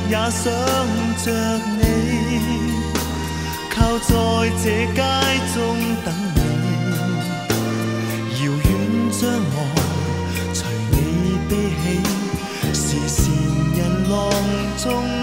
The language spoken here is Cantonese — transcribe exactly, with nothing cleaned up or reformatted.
也想着你，靠在这街中等你。遥远將我隨你悲喜，是善人浪中。